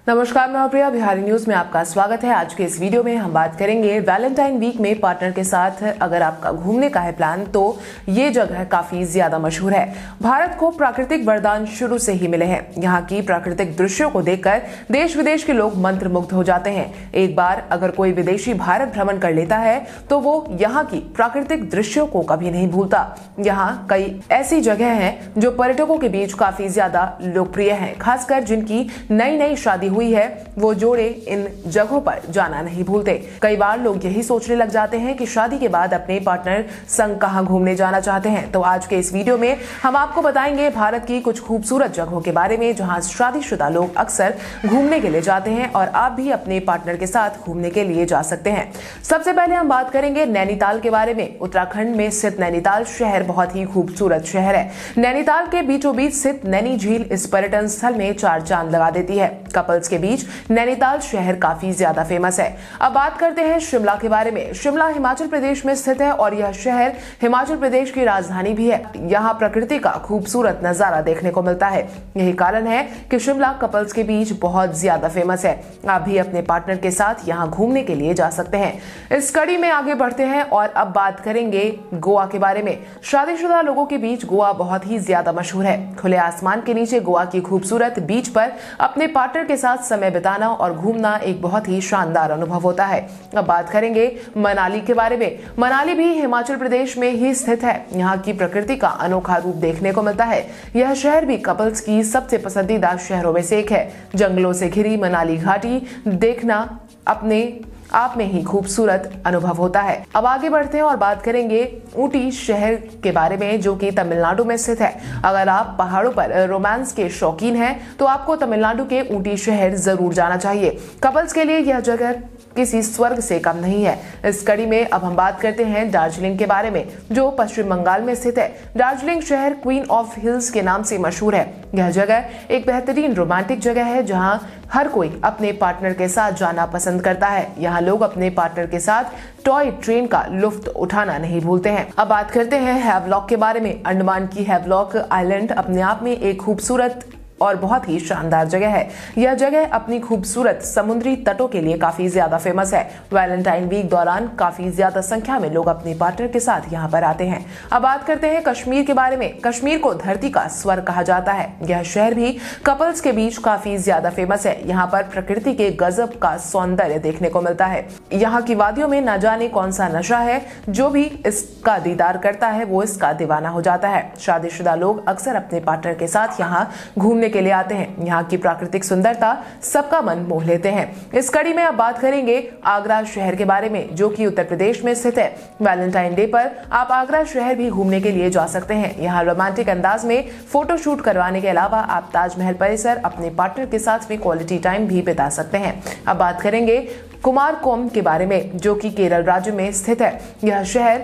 नमस्कार, मैं प्रिया। बिहारी न्यूज में आपका स्वागत है। आज के इस वीडियो में हम बात करेंगे वैलेंटाइन वीक में पार्टनर के साथ अगर आपका घूमने का है प्लान तो ये जगह काफी ज्यादा मशहूर है। भारत को प्राकृतिक वरदान शुरू से ही मिले हैं। यहाँ की प्राकृतिक दृश्यों को देखकर देश विदेश के लोग मंत्रमुग्ध हो जाते हैं। एक बार अगर कोई विदेशी भारत भ्रमण कर लेता है तो वो यहाँ की प्राकृतिक दृश्यों को कभी नहीं भूलता। यहाँ कई ऐसी जगह हैं जो पर्यटकों के बीच काफी ज्यादा लोकप्रिय हैं, खासकर जिनकी नई नई शादी हुई है वो जोड़े इन जगहों पर जाना नहीं भूलते। कई बार लोग यही सोचने लग जाते हैं कि शादी के बाद अपने पार्टनर संग कहां घूमने जाना चाहते हैं। तो आज के इस वीडियो में हम आपको बताएंगे भारत की कुछ खूबसूरत जगहों के बारे में जहां शादीशुदा लोग अक्सर घूमने के लिए जाते हैं और आप भी अपने पार्टनर के साथ घूमने के लिए जा सकते हैं। सबसे पहले हम बात करेंगे नैनीताल के बारे में। उत्तराखंड में स्थित नैनीताल शहर बहुत ही खूबसूरत शहर है। नैनीताल के बीचों बीच स्थित नैनी झील इस पर्यटन स्थल में चार चांद लगा देती है। कपल्स के बीच नैनीताल शहर काफी ज्यादा फेमस है। अब बात करते हैं शिमला के बारे में। शिमला हिमाचल प्रदेश में स्थित है और यह शहर हिमाचल प्रदेश की राजधानी भी है। यहाँ प्रकृति का खूबसूरत नजारा देखने को मिलता है। यही कारण है कि शिमला कपल्स के बीच बहुत ज्यादा फेमस है। आप भी अपने पार्टनर के साथ यहाँ घूमने के लिए जा सकते हैं। इस कड़ी में आगे बढ़ते हैं और अब बात करेंगे गोवा के बारे में। शादीशुदा लोगों के बीच गोवा बहुत ही ज्यादा मशहूर है। खुले आसमान के नीचे गोवा की खूबसूरत बीच पर अपने पार्टनर के साथ समय बिताना और घूमना एक बहुत ही शानदार अनुभव होता है। अब बात करेंगे मनाली के बारे में। मनाली भी हिमाचल प्रदेश में ही स्थित है। यहाँ की प्रकृति का अनोखा रूप देखने को मिलता है। यह शहर भी कपल्स की सबसे पसंदीदा शहरों में से एक है। जंगलों से घिरी मनाली घाटी देखना अपने आप में ही खूबसूरत अनुभव होता है। अब आगे बढ़ते हैं और बात करेंगे ऊटी शहर के बारे में जो कि तमिलनाडु में स्थित है। अगर आप पहाड़ों पर रोमांस के शौकीन हैं तो आपको तमिलनाडु के ऊटी शहर जरूर जाना चाहिए। कपल्स के लिए यह जगह किसी स्वर्ग से कम नहीं है। इस कड़ी में अब हम बात करते हैं दार्जिलिंग के बारे में जो पश्चिम बंगाल में स्थित है। दार्जिलिंग शहर क्वीन ऑफ हिल्स के नाम से मशहूर है। यह जगह एक बेहतरीन रोमांटिक जगह है जहां हर कोई अपने पार्टनर के साथ जाना पसंद करता है। यहाँ लोग अपने पार्टनर के साथ टॉय ट्रेन का लुत्फ उठाना नहीं भूलते हैं। अब बात करते हैं हैवलॉक के बारे में। अंडमान की हैवलॉक आइलैंड अपने आप में एक खूबसूरत और बहुत ही शानदार जगह है। यह जगह अपनी खूबसूरत समुद्री तटों के लिए काफी ज्यादा फेमस है। वैलेंटाइन वीक दौरान काफी ज्यादा संख्या में लोग अपने पार्टनर के साथ यहाँ पर आते हैं। अब बात करते हैं कश्मीर के बारे में। कश्मीर को धरती का स्वर्ग कहा जाता है। यह शहर भी कपल्स के बीच काफी ज्यादा फेमस है। यहाँ पर प्रकृति के गजब का सौंदर्य देखने को मिलता है। यहाँ की वादियों में न जाने कौन सा नशा है, जो भी इसका दीदार करता है वो इसका दीवाना हो जाता है। शादीशुदा लोग अक्सर अपने पार्टनर के साथ यहाँ घूमने के लिए आते हैं। यहाँ की प्राकृतिक सुंदरता सबका मन मोह लेते हैं। इस कड़ी में अब बात करेंगे आगरा शहर के बारे में जो कि उत्तर प्रदेश में स्थित है। वैलेंटाइन डे पर आप आगरा शहर भी घूमने के लिए जा सकते हैं। यहाँ रोमांटिक अंदाज में फोटो शूट करवाने के अलावा आप ताजमहल परिसर अपने पार्टनर के साथ में क्वालिटी टाइम भी बिता सकते हैं। अब बात करेंगे कुमारकोम के बारे में जो कि केरल राज्य में स्थित है। यह शहर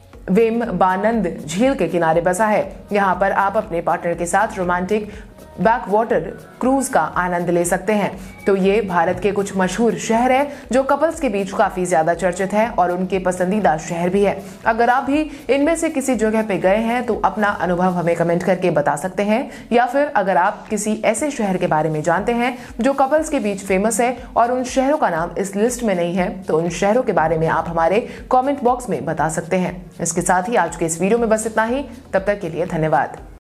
वेम्बानंद झील के किनारे बसा है। यहाँ पर आप अपने पार्टनर के साथ रोमांटिक बैक वाटर क्रूज का आनंद ले सकते हैं। तो ये भारत के कुछ मशहूर शहर है जो कपल्स के बीच काफी ज्यादा चर्चित है और उनके पसंदीदा शहर भी है। अगर आप भी इनमें से किसी जगह पे गए हैं तो अपना अनुभव हमें कमेंट करके बता सकते हैं, या फिर अगर आप किसी ऐसे शहर के बारे में जानते हैं जो कपल्स के बीच फेमस है और उन शहरों का नाम इस लिस्ट में नहीं है तो उन शहरों के बारे में आप हमारे कॉमेंट बॉक्स में बता सकते हैं। इसके साथ ही आज के इस वीडियो में बस इतना ही। तब तक के लिए धन्यवाद।